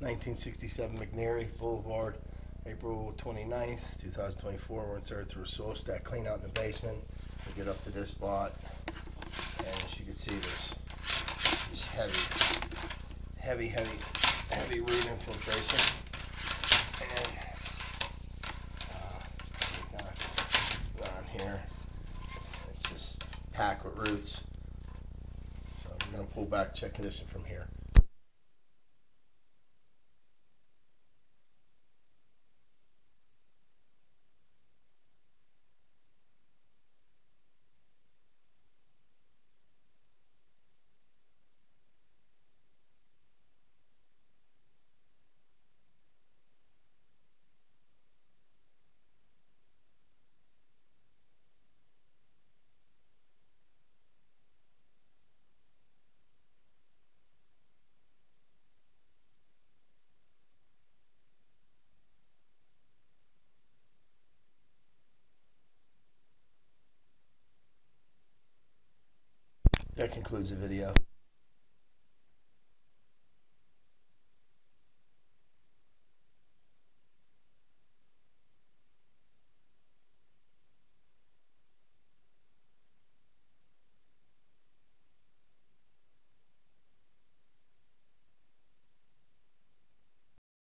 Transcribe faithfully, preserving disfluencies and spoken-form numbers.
nineteen sixty-seven McNary Boulevard, April twenty-ninth, two thousand twenty-four. We're inserted through a soil stack clean out in the basement. We get up to this spot, and as you can see, there's this heavy, heavy, heavy, heavy root infiltration. And uh, down, down here, it's just packed with roots. So I'm going to pull back, check condition from here. That concludes the video.